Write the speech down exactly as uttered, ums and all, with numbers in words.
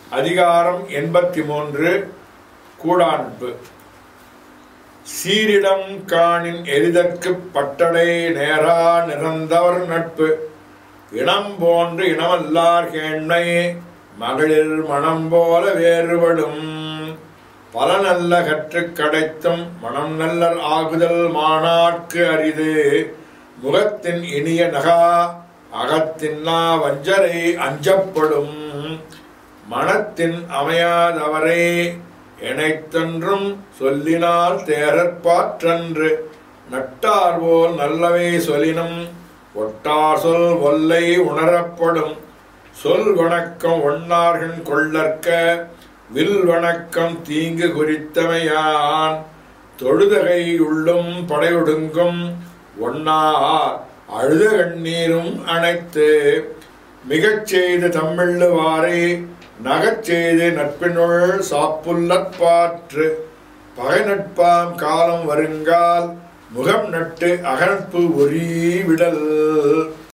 அதிகாரம் எண்பத்தி மூன்று. கூடாண்பு. சீரிடம் காணின் எரிதற்கு பட்டடை நேரா நிறந்தவர் நட்பு. இனம் போன்று இனமல்லார் கேண்மை மகளிர் மனம் போல வேறுபடும். பல நல்ல கற்று கடைத்தும் மனம் நல்லர் ஆகுதல் மானார்க்கு அரிது. முகத்தின் இனிய நகா அகத்தின்னா வஞ்சரை அஞ்சப்படும். மனத்தின் அமையாதவரே எனைத்தொன்றும் சொல்லினால் தேரற்பாற்றன்று. நட்டார் போல் நல்லவை சொலினும் ஒட்டார் சொல் ஒல்லை உணரப்படும். சொல் வணக்கம் ஒன்னார்கண் கொள்ளற்க வில் வணக்கம் தீங்கு குறித்தமையான். தொழுதகை உள்ளும் படையொடுங்கும் ஒன்னார் அழுத கண்ணீரும் அனைத்து. மிகச் செய்து தம்மிள்ளுவாரே நகச் செய்து நட்பினுள் சாப்புல்லற்பாற்று. பகை நட்பாம் காலம் வருங்கால் முகம் நட்டு அகநட்பு ஒரீ விடல்.